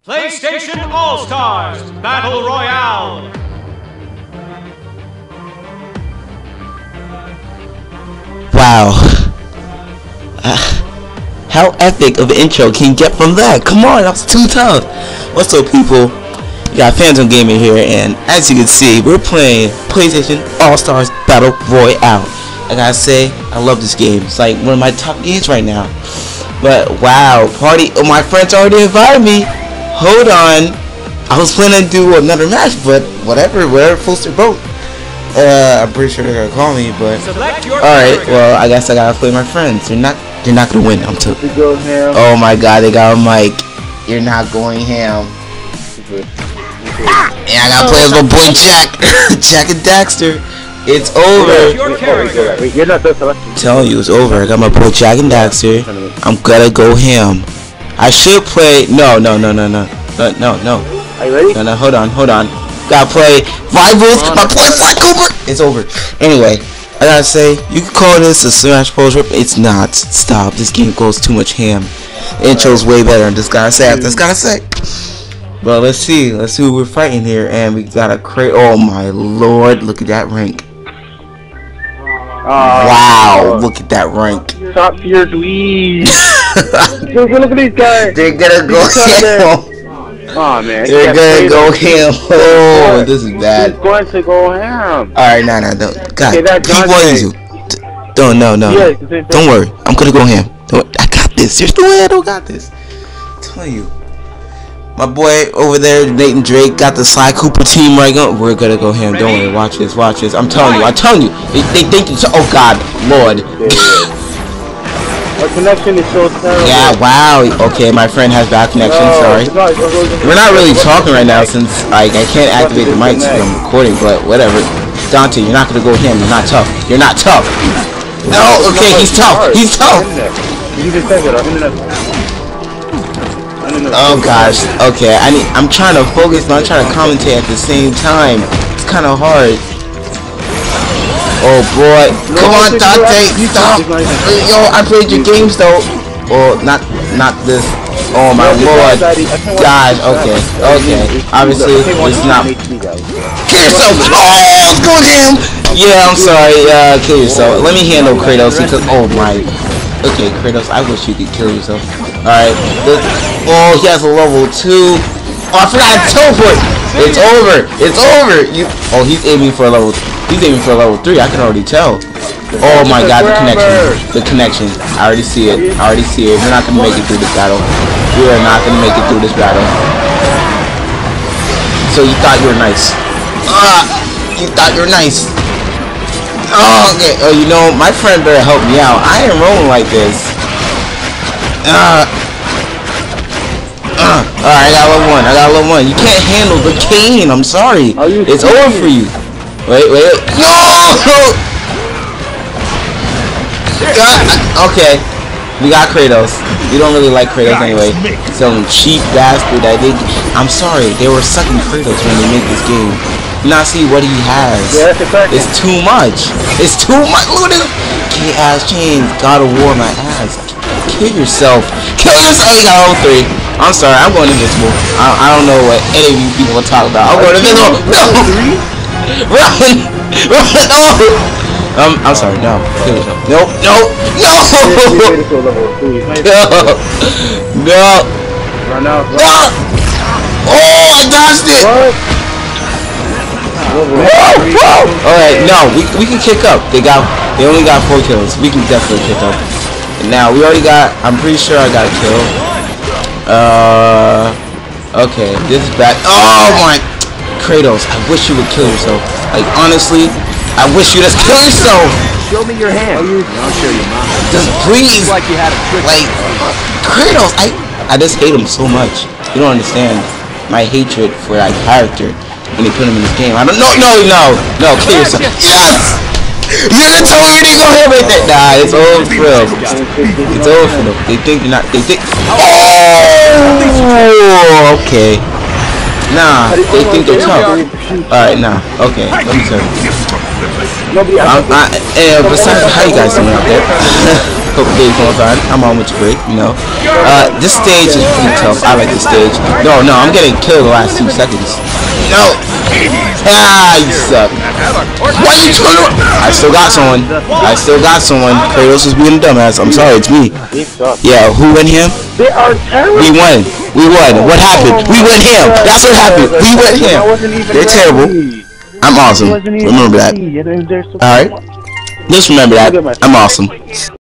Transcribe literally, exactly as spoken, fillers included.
PlayStation All-Stars Battle Royale. Wow. Uh, how epic of an intro can you get from that? Come on, that was too tough. What's up, people? You got Phantom Gamer here, and as you can see, we're playing PlayStation All-Stars Battle Royale. I gotta say, I love this game. It's like one of my top games right now. But wow, party! Oh, my friends already invited me. Hold on, I was planning to do another match, but whatever, whatever floats their boat. Uh, I'm pretty sure they're gonna call me, but alright, well, I guess I gotta play my friends. They're not, they're not gonna win. I'm too. Oh my god, they got a mic. You're not going ham. Ah, and I gotta play as my boy Jack, Jack and Daxter. It's over. You're not I'm telling you, it's over. I got my boy Jack and Daxter. I'm gonna go ham. I should play. No, no, no, no, no, no, no, no. Are you ready? No, no, hold on, hold on. Gotta play Rivals. My boy Fly Cooper. It's over. Anyway, I gotta say, you can call this a Smash Bros. Rip. It's not. Stop. This game goes too much ham. The intro's way better. I just gotta say. I just gotta say. But let's see. Let's see who we're fighting here. And we got a crate. Oh my lord. Look at that rank. Uh, wow. Look at that rank. Top tier dweebs. Look at these guys. They're gonna go ham. Oh man. They're gonna go ham. Oh, this is bad. He's going to go ham. Alright, nah, nah, don't. God, okay, people want you. Don't, no, no. Yeah, don't worry. I'm gonna go ham. Don't, I got this. There's no way I don't got this. I'm telling you. My boy over there, Nathan Drake, got the Sly Cooper team right going. We're gonna go ham. Don't worry. Watch this. Watch this. I'm telling you. I'm telling you. They, they think it's. Oh God, Lord. Our connection is so terrible. Yeah. Wow. Okay, my friend has bad connection. No, sorry. We're not really talking right now since like I can't activate the mic so I'm recording. But whatever. Dante, you're not gonna go ham. You're not tough. You're not tough. No. Okay. He's tough. He's tough. You can just take it. Our internet. Oh gosh, okay, I need, I'm trying to focus, but I'm trying to commentate at the same time. It's kind of hard. Oh boy, come on Dante, stop. Yo, I played your games though. Oh, not, not this. Oh my lord. Gosh, okay, okay. Obviously, it's not. Kill yourself. Oh, let's go him. Yeah, I'm sorry, uh, kill yourself. Let me handle Kratos because, oh my. Okay, Kratos, I wish you could kill yourself. Alright, oh, he has a level two. Oh, I forgot to teleport. It's over. It's over. You. Oh, he's aiming for a level. He's aiming for a level three. I can already tell. Oh my God, the connection. The connection. I already see it. I already see it. We're not gonna make it through this battle. We are not gonna make it through this battle. So you thought you were nice? Ah, you thought you were nice. Oh, okay. Oh, you know, my friend better help me out. I ain't rolling like this. Uh, uh, alright, I got level one. I got level one. You can't handle the cane. I'm sorry. It's over for you. Wait, wait. No! Uh, okay. We got Kratos. We don't really like Kratos anyway. Some cheap bastard that they. I'm sorry. They were sucking Kratos when they made this game. Not see what he has. It's too much. It's too much. Look at this. K-ass chains. God of War my ass. Kill yourself. Kill yourself. You got level three. I'm sorry. I'm going invisible. I, I don't know what any of you people are talking about. I'm going invisible. No. Run. Run. No. Um, I'm sorry. No. Kill yourself. No. No. No. No. No. Run out. No. Oh, I dodged it. Whoa, whoa. Alright, no, we, we can kick up. They got, they only got four kills. We can definitely kick up. And now we already got. I'm pretty sure I got a kill. Uh, okay, this is bad. Oh my, Kratos, I wish you would kill yourself. Like honestly, I wish you would just kill yourself. Show me your hand. I'll show you mine. Just please. Like you had a trick. Like Kratos, I, I just hate him so much. You don't understand my hatred for that character. When they put him in this game, I don't know. No, no, no, kill yourself. Yes! You didn't tell me to go here right there. Nah, it's over for them. It's over for them. They think you're not. They think. Oh, okay. Nah, they think they're tough. Alright, nah. Okay, let me tell you. Nobody. I'm, I, and besides, how you guys doing out there? Hope the day's going fine. I'm on with you great, you know. Uh, this stage is pretty tough. I like this stage. No, no, I'm getting killed the last two seconds. No. Ah, you suck. Why you turn around? I still got someone. I still got someone. Kratos is being a dumbass. I'm sorry, it's me. Yeah, who went him? They are terrible. We won. We won. What happened? We went him. That's what happened. We went him. They're terrible. I'm awesome. Remember that. Alright? Just remember that. I'm awesome.